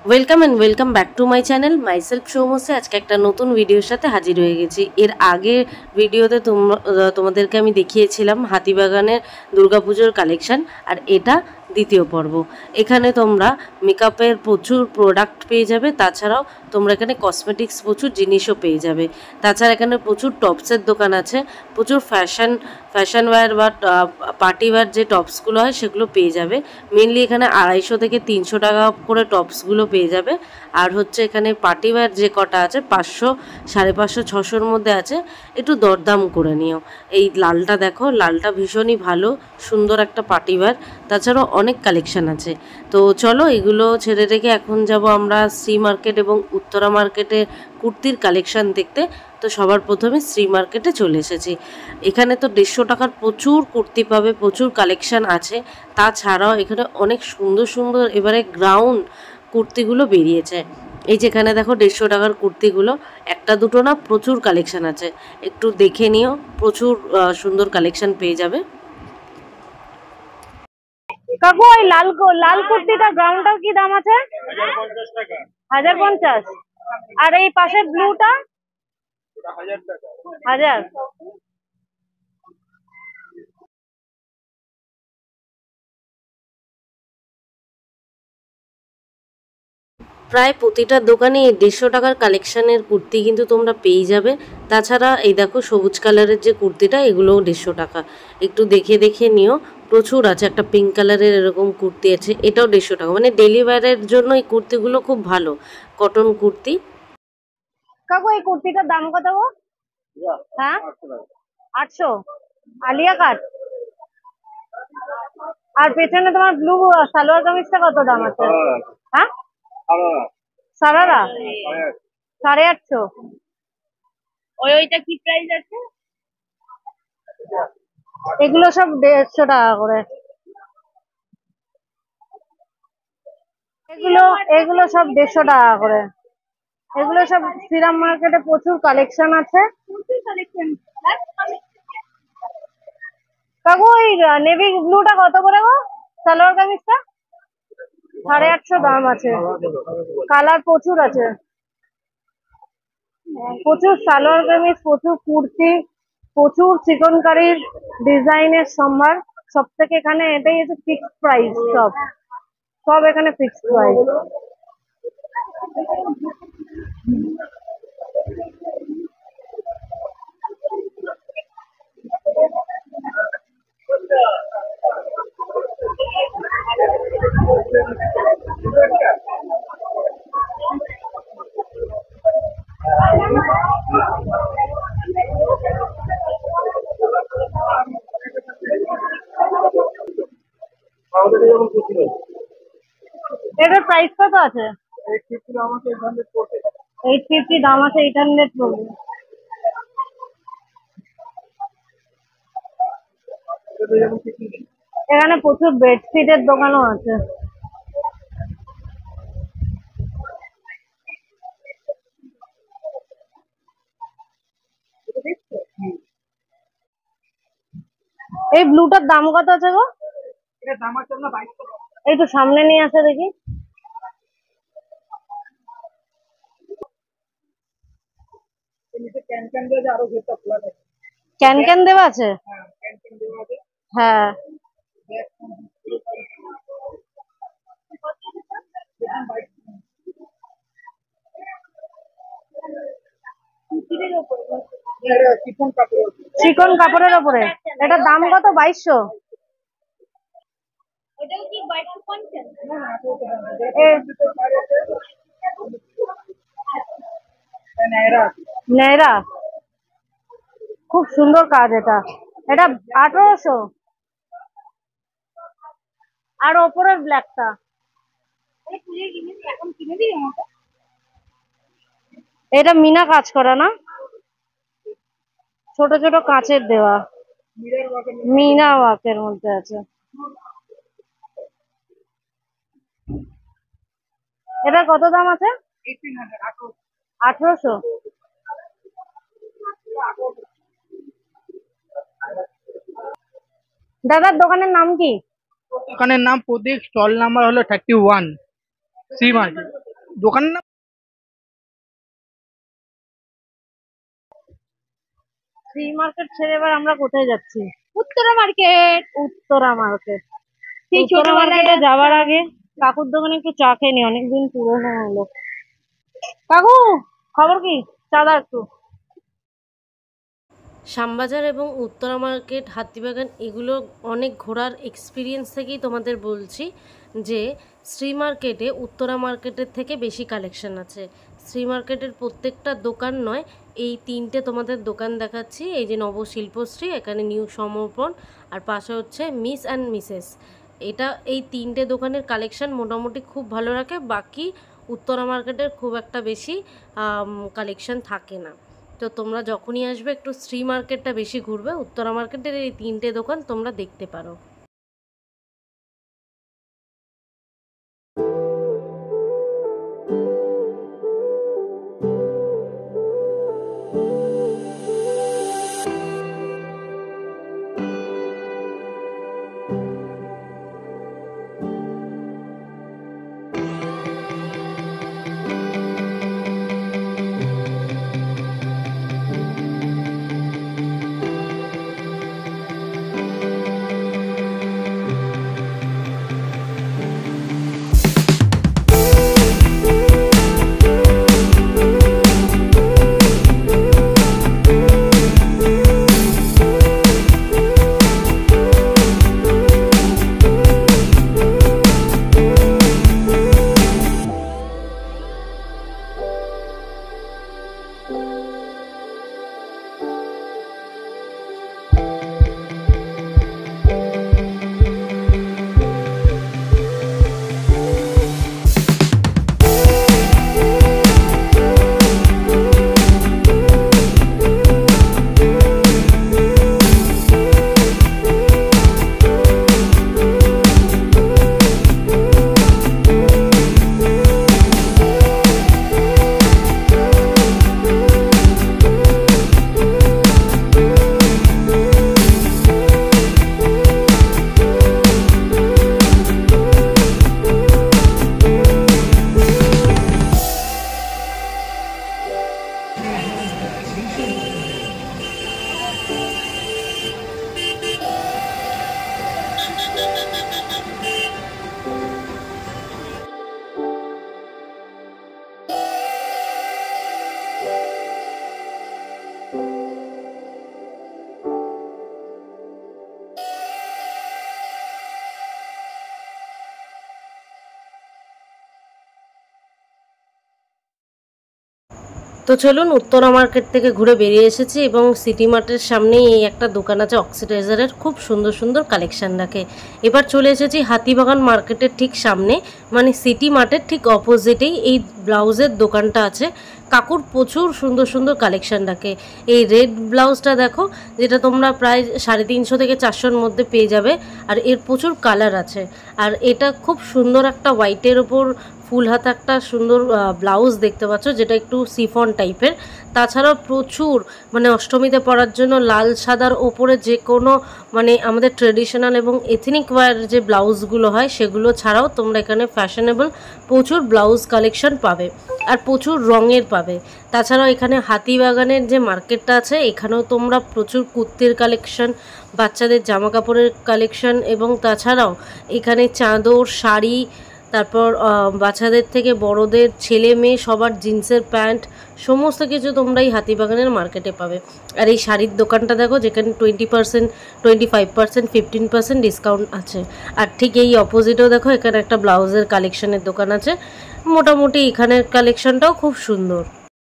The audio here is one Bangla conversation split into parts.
Welcome and welcome back to my channel myself সৌমসে। আজকে একটা নতুন ভিডিওর সাথে হাজির হয়ে গেছি। এর আগে ভিডিওতে তোমাদেরকে আমি দেখিয়েছিলাম হাতিবাগানের দুর্গাপুজোর কালেকশন, আর এটা দ্বিতীয় পর্ব। এখানে তোমরা মেকআপের প্রচুর প্রোডাক্ট পেয়ে যাবে, তাছাড়াও তোমরা এখানে কসমেটিক্স প্রচুর জিনিসও পেয়ে যাবে। তাছাড়া এখানে প্রচুর টপসের দোকান আছে, প্রচুর ফ্যাশন ওয়্যার বা পার্টি ওয়্যার যে টপসগুলো হয় সেগুলো পেয়ে যাবে। মেনলি এখানে 250 থেকে 300 টাকা করে টপসগুলো পেয়ে যাবে। আর হচ্ছে এখানে পার্টি ওয়্যার যে কটা আছে 500, 550, 600-র মধ্যে আছে, একটু দরদাম করে নিও। এই লালটা দেখো, লালটা ভীষণই ভালো, সুন্দর একটা পার্টি ওয়্যার। তাছাড়াও অনেক কালেকশন আছে। তো চলো এগুলো ছেড়ে রেখে এখন যাব আমরা শ্রী মার্কেট এবং উত্তরা মার্কেটে কুর্তির কালেকশন দেখতে। তো সবার প্রথমে শ্রী মার্কেটে চলে এসেছি। এখানে তো 150 টাকার প্রচুর কুর্তি পাবে, প্রচুর কালেকশন আছে। তাছাড়াও এখানে অনেক সুন্দর সুন্দর এবারে গ্রাউন্ড কুর্তিগুলো বেরিয়েছে। এই যেখানে দেখো 150 টাকার কুর্তিগুলো, একটা দুটো না, প্রচুর কালেকশন আছে, একটু দেখে নিও, প্রচুর সুন্দর কালেকশন পেয়ে যাবে। কাকু ওই লাল কুর্তিটা গ্রাউন্ডটার কি দাম আছে? 1050। আর এই পাশে ব্লুটা 1000। প্রায় প্রতিটা দোকানে 150 টাকার কালেকশানের কুর্তি কিন্তু তোমরা পেয়ে যাবে। তাছাড়া এই দেখো সবুজ কালারের যে কুর্তিটা, এগুলোও 150 টাকা। একটু দেখে দেখে নিও, প্রচুর আছে। একটা পিঙ্ক কালারের এরকম কুর্তি আছে, এটাও 150 টাকা। মানে ডেলি ওয়্যারের জন্য এই কুর্তিগুলো খুব ভালো, কটন কুর্তি। কাকু এই কুর্তিটার দাম কত গো? হ্যাঁ 800। আলিয়া কাট। আর পেছনে তোমার ব্লু সালোয়ার কামিজটা কত দাম আছে? হ্যাঁ সারারা 850। ওইটা কি প্রাইস আছে? এগুলো সব 150 টাকা করে। এগুলো সব 150 টাকা করে। এগুলো সব শ্রীরাম মার্কেটে প্রচুর কালেকশন আছে। কাকু ওই নেভি ব্লুটা কত করে গো? সালোয়ার কামিজটা 850 দাম আছে। কালার প্রচুর আছে, প্রচুর সালোয়ার কামিজ, প্রচুর কুর্তি, প্রচুর চিকনকারির ডিজাইনের সম্ভার। সব থেকে এখানে এটাই হচ্ছে ফিক্সড প্রাইস। সব এখানে ফিক্সড প্রাইস। এটার প্রাইস কত আছে? 850 দাম আছে, 800 পড়বে। এখানে প্রচুর বেডশিটের দোকানও আছে। এই ব্লুটার দাম কত আছে গো? এটার দাম আছে না 22 টাকা। এই তো সামনে নিয়ে আসে দেখি। ক্যান ক্যান দেওয়া আছে। হ্যাঁ চিকন কাপড়ের ওপরে। এটার দাম কত? 2200। নেয়রা, খুব সুন্দর কাজ। এটা 1800। আর ওপরের ব্ল্যাকটা এটা মিনা কাজ করা না, ছোট ছোট কাঁচের দেওয়া, মিনা ওয়ার্কের মধ্যে আছে। এটা কত দাম আছে? 1800। দাদার দোকানের নাম কি? দোকানের নাম প্রদীপ, স্টল নাম্বার হলো 31, শ্রী মার্কেট। দোকানের নাম শ্রী মার্কেট ছেড়ে এবার আমরা কোথায় যাচ্ছি? উত্তরা মার্কেট। উত্তরা মার্কেট। সেই উত্তরা ছোটবেলায় মার্কেটে যাওয়ার আগে কাকুর দোকানে একটু চা খেয়ে নি, অনেকদিন পুরনো হলো। কাকু খবর কি? চা দাও একটু। শ্যামবাজার এবং উত্তরা মার্কেট, হাতিবাগান এগুলো অনেক ঘোরার এক্সপিরিয়েন্স থেকেই তোমাদের বলছি যে শ্রী মার্কেটে উত্তরা মার্কেটের থেকে বেশি কালেকশন আছে। শ্রী মার্কেটের প্রত্যেকটা দোকান নয়, এই তিনটে তোমাদের দোকান দেখাচ্ছি। এই যে নবশিল্পশ্রী, এখানে নিউ সমর্পণ, আর পাশে হচ্ছে মিস অ্যান্ড মিসেস। এই তিনটে দোকানের কালেকশন মোটামুটি খুব ভালো রাখে। বাকি উত্তরা মার্কেটের খুব একটা বেশি কালেকশন থাকে না। তো তোমরা যখনই আসবে একটু শ্রী মার্কেটটা বেশি ঘুরবে। উত্তরা মার্কেটের এই তিনটে দোকান তোমরা দেখতে পারো। তো চলুন, উত্তরা মার্কেট থেকে ঘুরে বেরিয়ে এসেছি এবং সিটি মার্টের সামনেই এই একটা দোকান আছে অক্সিডাইজারের, খুব সুন্দর সুন্দর কালেকশন রাখে। এবার চলে এসেছি হাতিবাগান মার্কেটের ঠিক সামনে, মানে সিটি মার্টের ঠিক অপোজিটেই এই ব্লাউজের দোকানটা আছে। কাকুর প্রচুর সুন্দর সুন্দর কালেকশন রাখে। এই রেড ব্লাউজটা দেখো, যেটা তোমরা প্রায় 350 থেকে 400-র মধ্যে পেয়ে যাবে, আর এর প্রচুর কালার আছে। আর এটা খুব সুন্দর একটা হোয়াইটের ওপর ফুল হাতা একটা সুন্দর ব্লাউজ দেখতে পাচ্ছ, যেটা একটু সিফন টাইপের। তাছাড়াও প্রচুর, মানে অষ্টমীতে পরার জন্য লাল সাদার ওপরে যে কোনো, মানে আমাদের ট্রেডিশনাল এবং এথনিক ওয়্যার যে ব্লাউজগুলো হয় সেগুলো ছাড়াও তোমরা এখানে ফ্যাশনেবল প্রচুর ব্লাউজ কালেকশন পাবে, আর প্রচুর রঙের পাবে। তাছাড়াও এখানে হাতিবাগানের যে মার্কেটটা আছে, এখানেও তোমরা প্রচুর কুর্তির কালেকশন, বাচ্চাদের জামা কাপড়ের কালেকশন, এবং তাছাড়াও এখানে চাদর, শাড়ি, তারপর বাচ্চাদের থেকে বড়দের, ছেলে মেয়ে সবার জিন্সের প্যান্ট, সমস্ত কিছু তোমরা এই হাতিবাগানের মার্কেটে পাবে। আর এই শাড়ির দোকানটা দেখো, যেখানে 20%, 25%, 15% ডিসকাউন্ট আছে। আর ঠিক এই অপোজিটেও দেখো, এখানে একটা ব্লাউজের কালেকশনের দোকান আছে। মোটামুটি এখানের কালেকশনটাও খুব সুন্দর।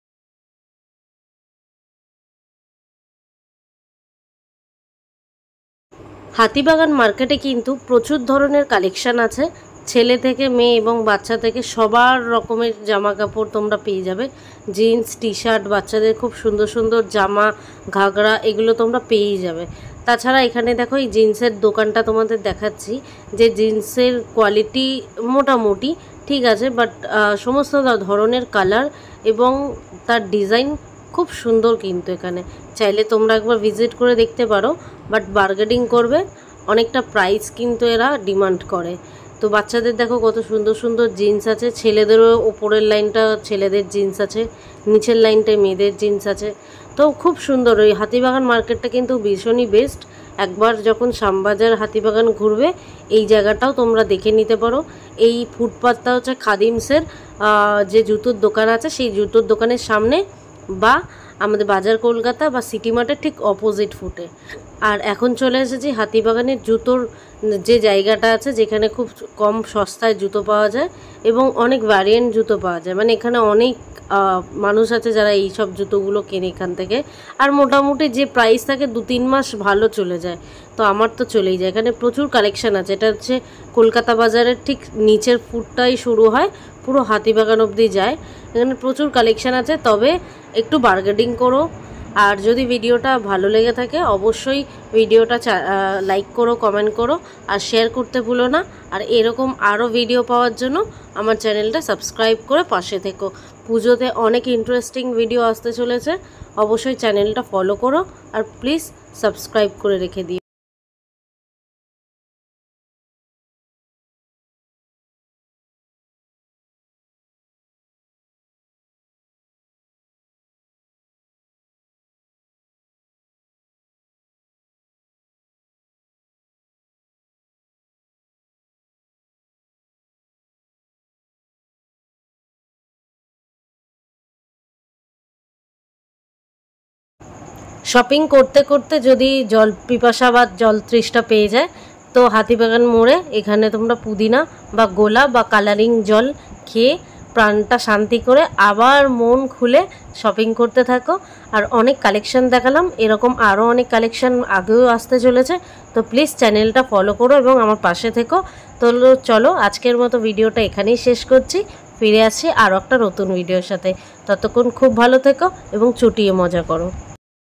হাতিবাগান মার্কেটে কিন্তু প্রচুর ধরনের কালেকশন আছে। ছেলে থেকে মেয়ে এবং বাচ্চা থেকে সবার রকমের জামা কাপড় তোমরা পেয়ে যাবে। জিন্স, টি শার্ট, বাচ্চাদের খুব সুন্দর সুন্দর জামা, ঘাগরা, এগুলো তোমরা পেয়েই যাবে। তাছাড়া এখানে দেখো, এই জিন্সের দোকানটা তোমাদের দেখাচ্ছি, যে জিন্সের কোয়ালিটি মোটামুটি ঠিক আছে, বাট সমস্ত ধরনের কালার এবং তার ডিজাইন খুব সুন্দর। কিন্তু এখানে চাইলে তোমরা একবার ভিজিট করে দেখতে পারো, বাট বার্গেনিং করবে, অনেকটা প্রাইস কিন্তু এরা ডিমান্ড করে। তো বাচ্চাদের দেখো কত সুন্দর সুন্দর জিন্স আছে, ছেলেদেরও ওপরের লাইনটা ছেলেদের জিন্স আছে, নিচের লাইনটায় মেয়েদের জিন্স আছে। তো খুব সুন্দর, ওই হাতিবাগান মার্কেটটা কিন্তু ভীষণই বেস্ট। একবার যখন শ্যামবাজার হাতিবাগান ঘুরবে এই জায়গাটাও তোমরা দেখে নিতে পারো। এই ফুটপাথটা হচ্ছে খাদিমসের যে জুতোর দোকান আছে সেই জুতোর দোকানের সামনে, বা আমাদের বাজার কলকাতা বা সিটি মার্টের ঠিক অপোজিট ফুটে। আর এখন চলে এসেছি হাতিবাগানের জুতোর যে জায়গাটা আছে, যেখানে খুব কম সস্তায় জুতো পাওয়া যায় এবং অনেক ভ্যারিয়েন্ট জুতো পাওয়া যায়। মানে এখানে অনেক মানুষ আছে যারা এই সব জুতোগুলো কেনে এখান থেকে, আর মোটামুটি যে প্রাইস থাকে 2-3 মাস ভালো চলে যায়। তো আমার তো চলেই যায়। এখানে প্রচুর কালেকশান আছে। এটা হচ্ছে কলকাতা বাজারের ঠিক নিচের ফুটটাই শুরু হয়, পুরো হাতিবাগান অবধি যায়। এখানে প্রচুর কালেকশান আছে, তবে একটু বার্গেনিং করো। আর যদি ভিডিওটা ভালো লেগে থাকে অবশ্যই ভিডিওটা লাইক করো, কমেন্ট করো আর শেয়ার করতে ভুলো না। আর এরকম আরও ভিডিও পাওয়ার জন্য আমার চ্যানেলটা সাবস্ক্রাইব করে পাশে থেকো। পুজোতে অনেক ইন্টারেস্টিং ভিডিও আসতে চলেছে, অবশ্যই চ্যানেলটা ফলো করো আর প্লিজ সাবস্ক্রাইব করে রেখে দিও। শপিং করতে করতে যদি জল পিপাসা বা জল তৃষ্ণা পেয়ে যায়, তো হাতিবাগান মোড়ে এখানে তোমরা পুদিনা বা গোলা বা কালারিং জল খেয়ে প্রাণটা শান্তি করে আবার মন খুলে শপিং করতে থাকো। আর অনেক কালেকশন দেখালাম, এরকম আরও অনেক কালেকশন আগেও আসতে চলেছে। তো প্লিজ চ্যানেলটা ফলো করো এবং আমার পাশে থেকো। তো চলো আজকের মতো ভিডিওটা এখানেই শেষ করছি, ফিরে আসছি আরও একটা নতুন ভিডিওর সাথে। ততক্ষণ খুব ভালো থেকো এবং চুটিয়ে মজা করো।